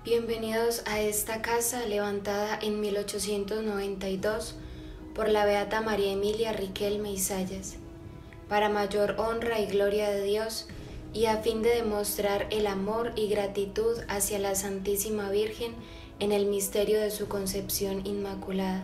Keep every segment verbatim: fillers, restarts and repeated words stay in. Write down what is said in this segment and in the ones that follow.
Bienvenidos a esta casa levantada en mil ochocientos noventa y dos por la beata María Emilia Riquelme y Zayas, para mayor honra y gloria de Dios y a fin de demostrar el amor y gratitud hacia la Santísima Virgen en el misterio de su concepción inmaculada.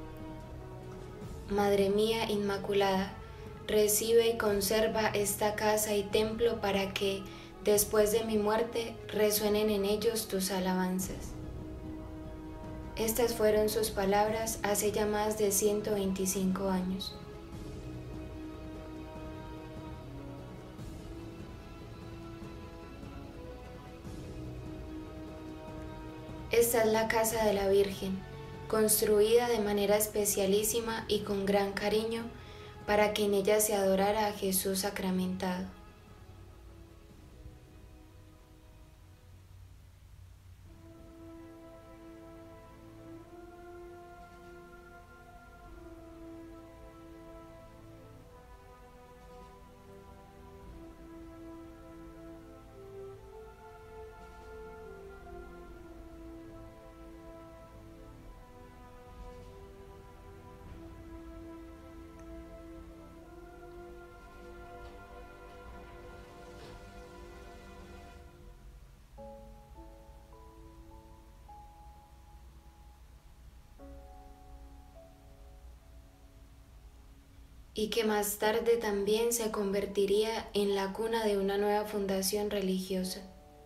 Madre mía Inmaculada, recibe y conserva esta casa y templo para que, después de mi muerte, resuenen en ellos tus alabanzas. Estas fueron sus palabras hace ya más de ciento veinticinco años. Esta es la casa de la Virgen, construida de manera especialísima y con gran cariño para que en ella se adorara a Jesús sacramentado. Y que más tarde también se convertiría en la cuna de una nueva fundación religiosa.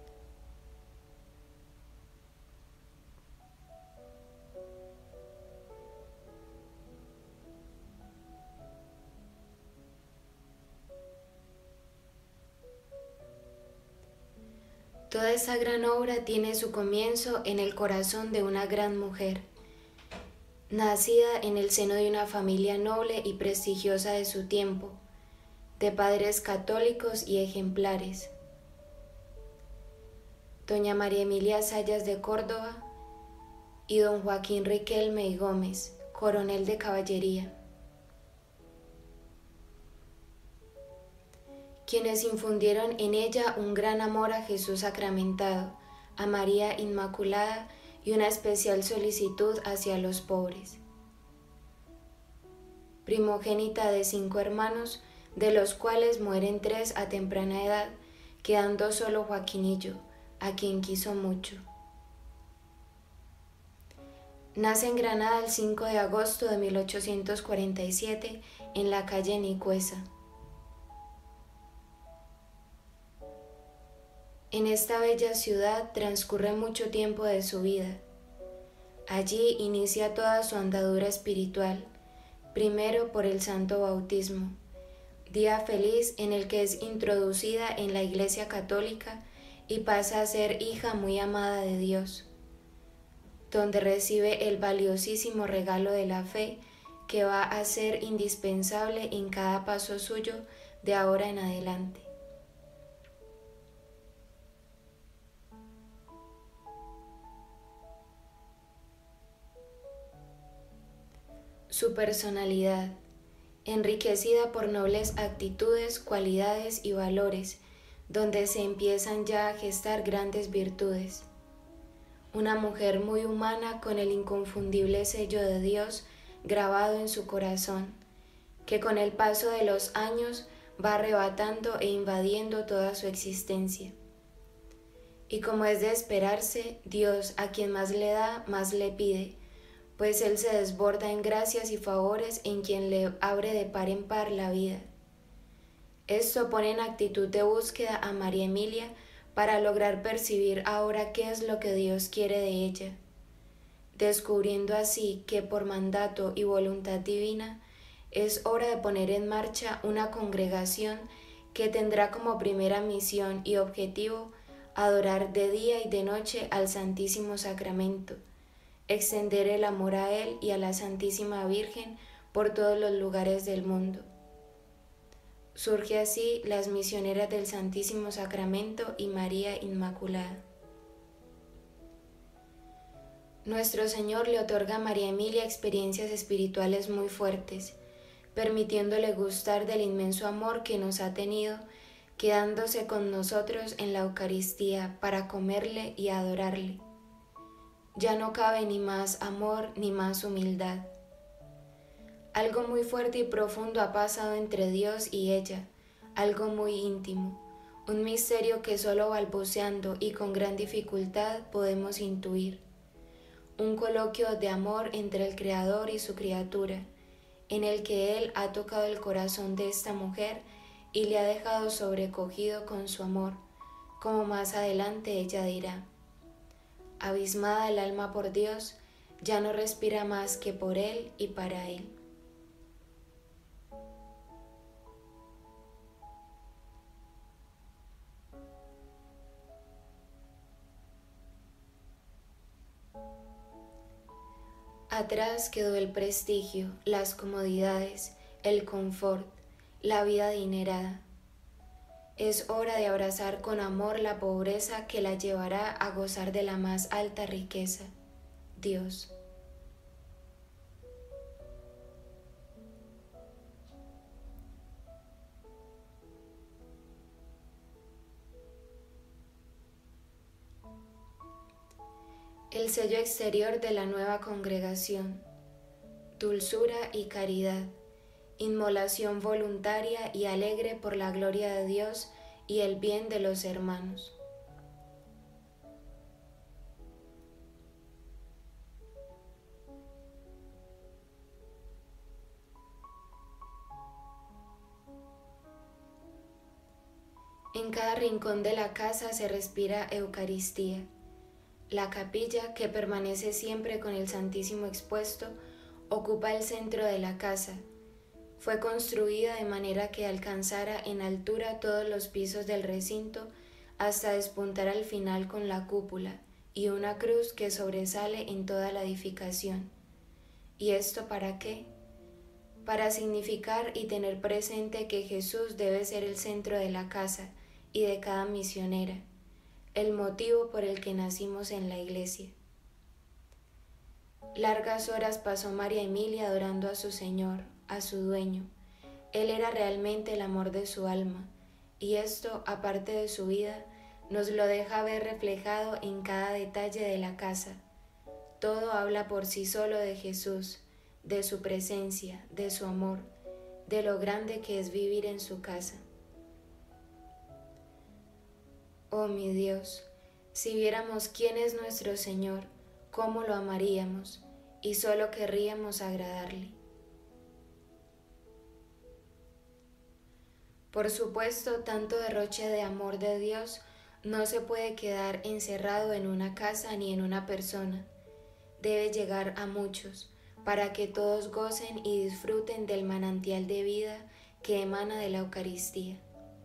Toda esa gran obra tiene su comienzo en el corazón de una gran mujer, nacida en el seno de una familia noble y prestigiosa de su tiempo, de padres católicos y ejemplares. Doña María Emilia Zayas de Córdoba y don Joaquín Riquelme y Gómez, coronel de caballería, quienes infundieron en ella un gran amor a Jesús sacramentado, a María Inmaculada y una especial solicitud hacia los pobres. Primogénita de cinco hermanos, de los cuales mueren tres a temprana edad, quedando solo Joaquinillo, a quien quiso mucho. Nace en Granada el cinco de agosto de mil ochocientos cuarenta y siete en la calle Nicuesa. En esta bella ciudad transcurre mucho tiempo de su vida. Allí inicia toda su andadura espiritual, primero por el santo bautismo, día feliz en el que es introducida en la Iglesia Católica y pasa a ser hija muy amada de Dios, donde recibe el valiosísimo regalo de la fe que va a ser indispensable en cada paso suyo de ahora en adelante. Su personalidad, enriquecida por nobles actitudes, cualidades y valores, donde se empiezan ya a gestar grandes virtudes. Una mujer muy humana con el inconfundible sello de Dios grabado en su corazón, que con el paso de los años va arrebatando e invadiendo toda su existencia. Y como es de esperarse, Dios, a quien más le da, más le pide, pues Él se desborda en gracias y favores en quien le abre de par en par la vida. Esto pone en actitud de búsqueda a María Emilia para lograr percibir ahora qué es lo que Dios quiere de ella, descubriendo así que por mandato y voluntad divina es hora de poner en marcha una congregación que tendrá como primera misión y objetivo adorar de día y de noche al Santísimo Sacramento, extender el amor a Él y a la Santísima Virgen por todos los lugares del mundo. Surge así las misioneras del Santísimo Sacramento y María Inmaculada. Nuestro Señor le otorga a María Emilia experiencias espirituales muy fuertes, permitiéndole gustar del inmenso amor que nos ha tenido, quedándose con nosotros en la Eucaristía para comerle y adorarle. Ya no cabe ni más amor ni más humildad. Algo muy fuerte y profundo ha pasado entre Dios y ella, algo muy íntimo, un misterio que solo balbuceando y con gran dificultad podemos intuir. Un coloquio de amor entre el Creador y su criatura, en el que Él ha tocado el corazón de esta mujer y le ha dejado sobrecogido con su amor, como más adelante ella dirá. Abismada el alma por Dios, ya no respira más que por Él y para Él. Atrás quedó el prestigio, las comodidades, el confort, la vida adinerada. Es hora de abrazar con amor la pobreza que la llevará a gozar de la más alta riqueza, Dios. El sello exterior de la nueva congregación, dulzura y caridad, inmolación voluntaria y alegre por la gloria de Dios y el bien de los hermanos. En cada rincón de la casa se respira Eucaristía. La capilla, que permanece siempre con el Santísimo expuesto, ocupa el centro de la casa. Fue construida de manera que alcanzara en altura todos los pisos del recinto hasta despuntar al final con la cúpula y una cruz que sobresale en toda la edificación. ¿Y esto para qué? Para significar y tener presente que Jesús debe ser el centro de la casa y de cada misionera, el motivo por el que nacimos en la iglesia. Largas horas pasó María Emilia adorando a su Señor, a su dueño. Él era realmente el amor de su alma, y esto, aparte de su vida, nos lo deja ver reflejado en cada detalle de la casa. Todo habla por sí solo de Jesús, de su presencia, de su amor, de lo grande que es vivir en su casa. Oh mi Dios, si viéramos quién es nuestro Señor, cómo lo amaríamos y solo querríamos agradarle. Por supuesto, tanto derroche de amor de Dios no se puede quedar encerrado en una casa ni en una persona. Debe llegar a muchos, para que todos gocen y disfruten del manantial de vida que emana de la Eucaristía.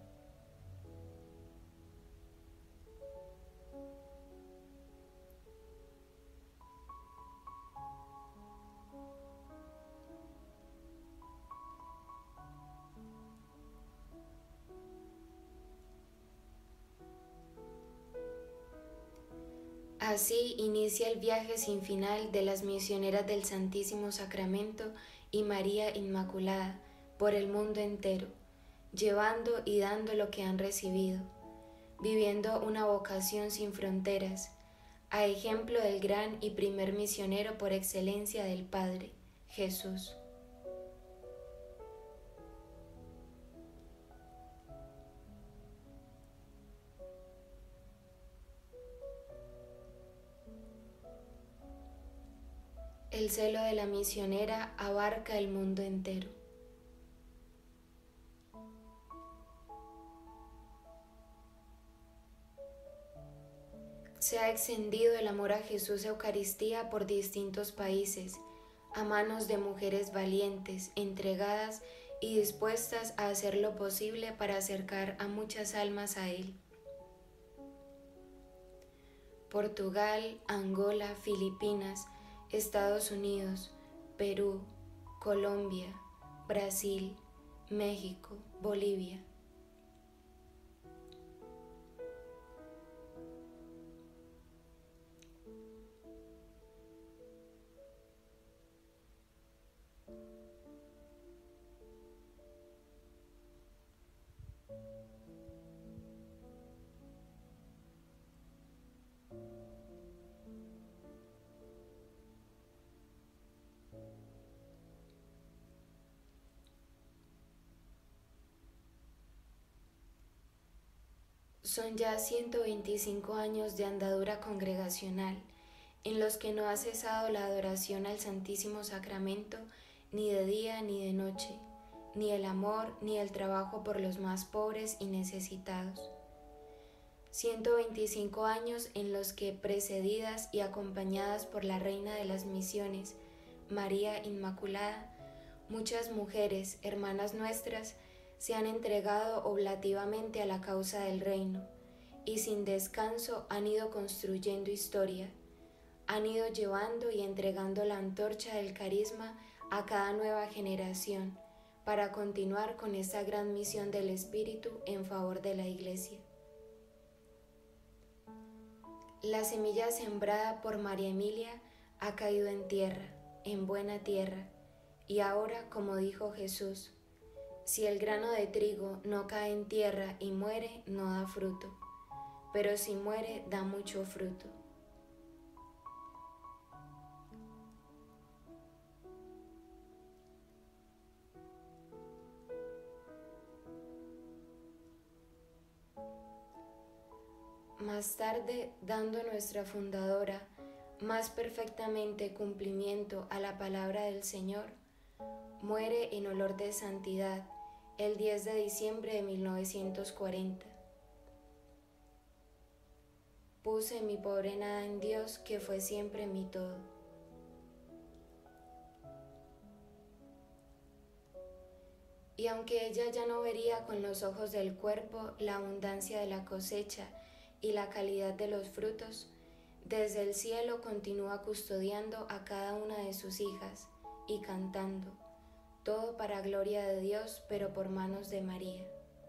Así inicia el viaje sin final de las misioneras del Santísimo Sacramento y María Inmaculada por el mundo entero, llevando y dando lo que han recibido, viviendo una vocación sin fronteras, a ejemplo del gran y primer misionero por excelencia del Padre, Jesús. El celo de la misionera abarca el mundo entero. Se ha extendido el amor a Jesús Eucaristía por distintos países, a manos de mujeres valientes, entregadas y dispuestas a hacer lo posible para acercar a muchas almas a Él. Portugal, Angola, Filipinas, Estados Unidos, Perú, Colombia, Brasil, México, Bolivia. Son ya ciento veinticinco años de andadura congregacional, en los que no ha cesado la adoración al Santísimo Sacramento ni de día ni de noche, ni el amor ni el trabajo por los más pobres y necesitados. ciento veinticinco años en los que, precedidas y acompañadas por la Reina de las Misiones, María Inmaculada, muchas mujeres, hermanas nuestras, se han entregado oblativamente a la causa del reino y sin descanso han ido construyendo historia, han ido llevando y entregando la antorcha del carisma a cada nueva generación para continuar con esta gran misión del Espíritu en favor de la Iglesia. La semilla sembrada por María Emilia ha caído en tierra, en buena tierra, y ahora, como dijo Jesús, si el grano de trigo no cae en tierra y muere, no da fruto, pero si muere, da mucho fruto. Más tarde, dando nuestra fundadora más perfectamente cumplimiento a la palabra del Señor, muere en olor de santidad el diez de diciembre de mil novecientos cuarenta. Puse mi pobre nada en Dios, que fue siempre mi todo. Y aunque ella ya no vería con los ojos del cuerpo la abundancia de la cosecha y la calidad de los frutos, desde el cielo continúa custodiando a cada una de sus hijas y cantando, todo para gloria de Dios, pero por manos de María.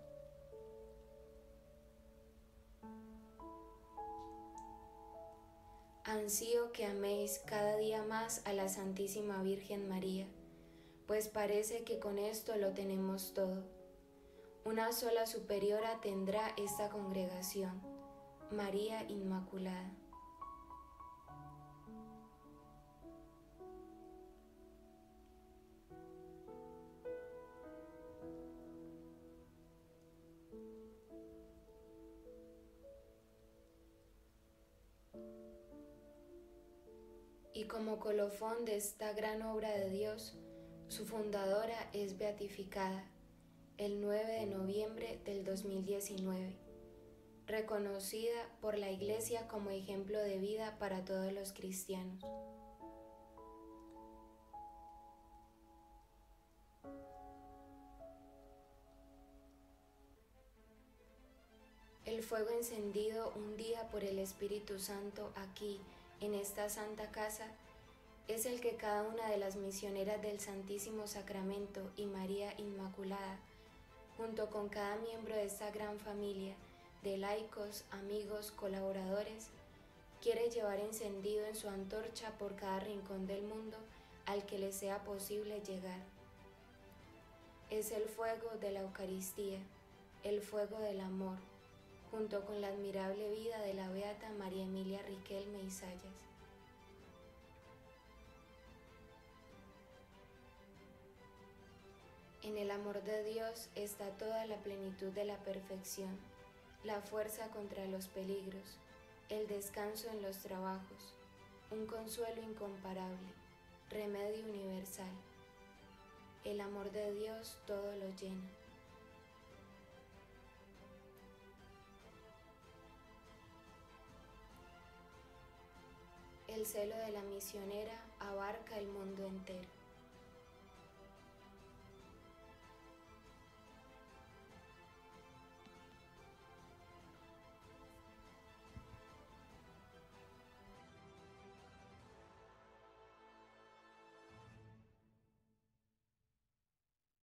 Ansío que améis cada día más a la Santísima Virgen María, pues parece que con esto lo tenemos todo. Una sola superiora tendrá esta congregación, María Inmaculada. Y como colofón de esta gran obra de Dios, su fundadora es beatificada el nueve de noviembre del dos mil diecinueve, reconocida por la Iglesia como ejemplo de vida para todos los cristianos. El fuego encendido un día por el Espíritu Santo aquí, en esta santa casa, es el que cada una de las misioneras del Santísimo Sacramento y María Inmaculada, junto con cada miembro de esta gran familia de laicos, amigos, colaboradores, quiere llevar encendido en su antorcha por cada rincón del mundo al que le sea posible llegar. Es el fuego de la Eucaristía, el fuego del amor, junto con la admirable vida de la beata María Emilia Riquelme y Sayas. En el amor de Dios está toda la plenitud de la perfección, la fuerza contra los peligros, el descanso en los trabajos, un consuelo incomparable, remedio universal. El amor de Dios todo lo llena. El celo de la misionera abarca el mundo entero.